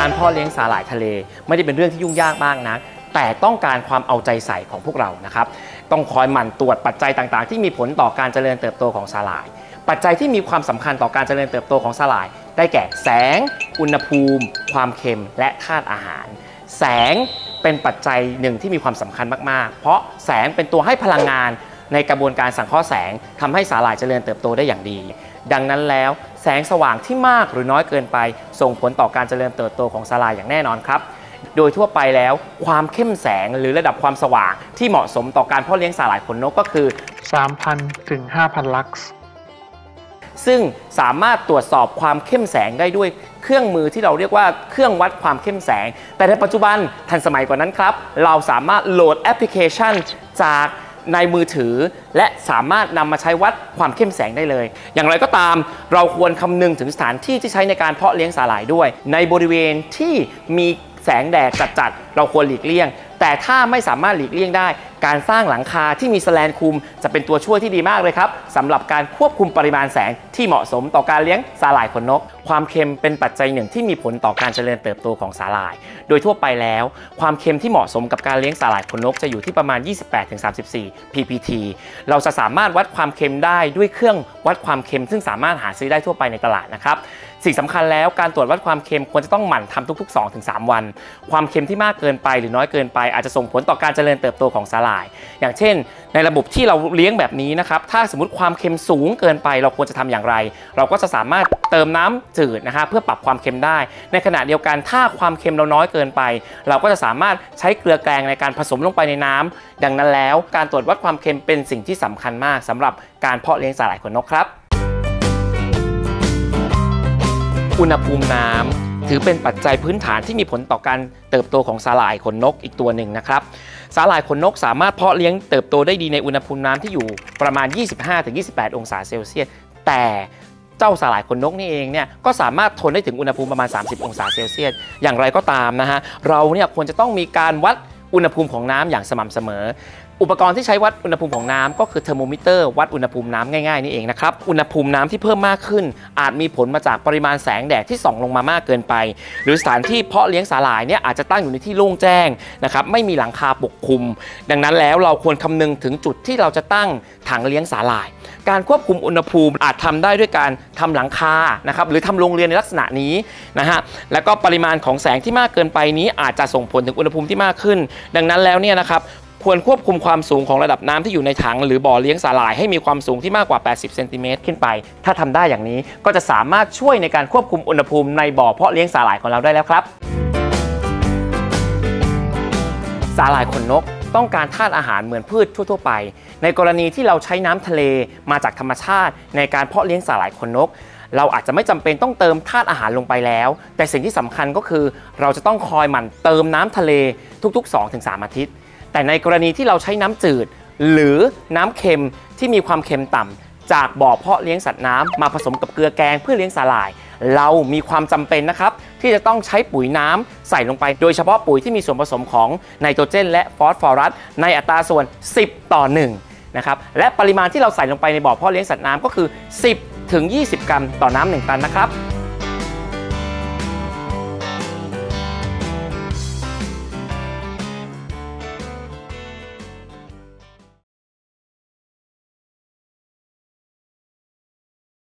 การเพาะเลี้ยงสาหร่ายทะเลไม่ได้เป็นเรื่องที่ยุ่งยากมากนักแต่ต้องการความเอาใจใส่ของพวกเรานะครับต้องคอยหมั่นตรวจปัจจัยต่างๆที่มีผลต่อการเจริญเติบโตของสาหร่ายปัจจัยที่มีความสำคัญต่อการเจริญเติบโตของสาหร่ายได้แก่แสงอุณหภูมิความเค็มและธาตุอาหารแสงเป็นปัจจัยหนึ่งที่มีความสำคัญมากๆเพราะแสงเป็นตัวให้พลังงานในกระบวนการสังเคราะห์แสงทำให้สาหร่ายเจริญเติบโตได้อย่างดีดังนั้นแล้วแสงสว่างที่มากหรือน้อยเกินไปส่งผลต่อการเจริญเติบโตของสาหร่ายอย่างแน่นอนครับโดยทั่วไปแล้วความเข้มแสงหรือระดับความสว่างที่เหมาะสมต่อการเพาะเลี้ยงสาหร่ายขนนกก็คือ 3,000 ถึง 5,000 ลักซ์ซึ่งสามารถตรวจสอบความเข้มแสงได้ด้วยเครื่องมือที่เราเรียกว่าเครื่องวัดความเข้มแสงแต่ในปัจจุบันทันสมัยกว่านั้นครับเราสามารถโหลดแอปพลิเคชันจากในมือถือและสามารถนำมาใช้วัดความเข้มแสงได้เลยอย่างไรก็ตามเราควรคำนึงถึงสถานที่ที่ใช้ในการเพาะเลี้ยงสาหร่ายด้วยในบริเวณที่มีแสงแดดจัดๆเราควรหลีกเลี่ยงแต่ถ้าไม่สามารถหลีกเลี่ยงได้การสร้างหลังคาที่มีแสแลนคุมจะเป็นตัวช่วยที่ดีมากเลยครับสำหรับการควบคุมปริมาณแสงที่เหมาะสมต่อการเลี้ยงสาหร่ายขนนกความเค็มเป็นปัจจัยหนึ่งที่มีผลต่อการเจริญเติบโตของสาหร่ายโดยทั่วไปแล้วความเค็มที่เหมาะสมกับการเลี้ยงสาหร่ายขนนกจะอยู่ที่ประมาณ 28-34 ppt เราจะสามารถวัดความเค็มได้ด้วยเครื่องวัดความเค็มซึ่งสามารถหาซื้อได้ทั่วไปในตลาดนะครับสิ่งสำคัญแล้วการตรวจวัดความเค็มควรจะต้องหมั่นทำทุกๆ 2-3 วันความเค็มที่มากเกินไปหรือน้อยเกินไปอาจจะส่งผลต่อการเจริญเติบโตของสาหร่ายอย่างเช่นในระบบที่เราเลี้ยงแบบนี้นะครับถ้าสมมติความเค็มสูงเกินไปเราควรจะทำอย่างไรเราก็จะสามารถเติมน้ำจืดนะครับเพื่อปรับความเค็มได้ในขณะเดียวกันถ้าความเค็มเราน้อยเกินไปเราก็จะสามารถใช้เกลือแกงในการผสมลงไปในน้ำดังนั้นแล้วการตรวจวัดความเค็มเป็นสิ่งที่สำคัญมากสำหรับการเพาะเลี้ยงสาหร่ายขนนกครับอุณหภูมิน้ำถือเป็นปัจจัยพื้นฐานที่มีผลต่อการเติบโตของสาหร่ายขนนกอีกตัวหนึ่งนะครับสาหร่ายขนนกสามารถเพาะเลี้ยงเติบโตได้ดีในอุณหภูมิน้ำที่อยู่ประมาณ 25-28 องศาเซลเซียสแต่เจ้าสาหร่ายขนนกนี่เองเนี่ยก็สามารถทนได้ถึงอุณหภูมิประมาณ 30 องศาเซลเซียสอย่างไรก็ตามนะฮะเราเนี่ยควรจะต้องมีการวัดอุณหภูมิของน้ำอย่างสม่ำเสมออุปกรณ์ที่ใช้วัดอุณหภูมิของน้ำก็คือเทอร์โมมิเตอร์วัดอุณหภูมิน้ำง่ายๆนี่เองนะครับอุณหภูมิน้ำที่เพิ่มมากขึ้นอาจมีผลมาจากปริมาณแสงแดดที่ส่องลงมามากเกินไปหรือสถานที่เพาะเลี้ยงสาหร่ายเนี่ยอาจจะตั้งอยู่ในที่โล่งแจ้งนะครับไม่มีหลังคาปกคลุมดังนั้นแล้วเราควรคำนึงถึงจุดที่เราจะตั้งถังเลี้ยงสาหร่ายการควบคุมอุณหภูมิอาจทำได้ด้วยการทำหลังคานะครับหรือทำโรงเรือนในลักษณะนี้นะฮะแล้วก็ปริมาณของแสงที่มากเกินไปนี้อาจจะส่งผลถึงอุณหภูมิที่มากขึ้นดังนั้นแล้วเนี่ยนะครับควรควบคุมความสูงของระดับน้ำที่อยู่ในถังหรือบ่อเลี้ยงสาหร่ายให้มีความสูงที่มากกว่า80เซนติเมตรขึ้นไปถ้าทำได้อย่างนี้ก็จะสามารถช่วยในการควบคุมอุณหภูมิในบ่อเพาะเลี้ยงสาหร่ายของเราได้แล้วครับสาหร่ายขนนกต้องการธาตุอาหารเหมือนพืชทั่วๆไปในกรณีที่เราใช้น้ำทะเลมาจากธรรมชาติในการเพาะเลี้ยงสาหร่ายขนนกเราอาจจะไม่จำเป็นต้องเติมธาตุอาหารลงไปแล้วแต่สิ่งที่สำคัญก็คือเราจะต้องคอยหมั่นเติมน้ำทะเลทุกๆ 2-3 อาทิตย์แต่ในกรณีที่เราใช้น้ำจืดหรือน้ำเค็มที่มีความเค็มต่ำจากบ่อเพาะเลี้ยงสัตว์น้ำมาผสมกับเกลือแกงเพื่อเลี้ยงสาหร่ายเรามีความจำเป็นนะครับที่จะต้องใช้ปุ๋ยน้ำใส่ลงไปโดยเฉพาะปุ๋ยที่มีส่วนผสมของไนโตรเจนและฟอสฟอรัสในอัตราส่วน10:1นะครับและปริมาณที่เราใส่ลงไปในบ่อเพาะเลี้ยงสัตว์น้ำก็คือ10-20 กรัมต่อน้ำ1 ตันนะครับ